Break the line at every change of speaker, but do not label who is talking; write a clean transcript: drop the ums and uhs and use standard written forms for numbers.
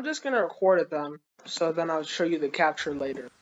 I'm just gonna record it then, so then I'll show you the capture later.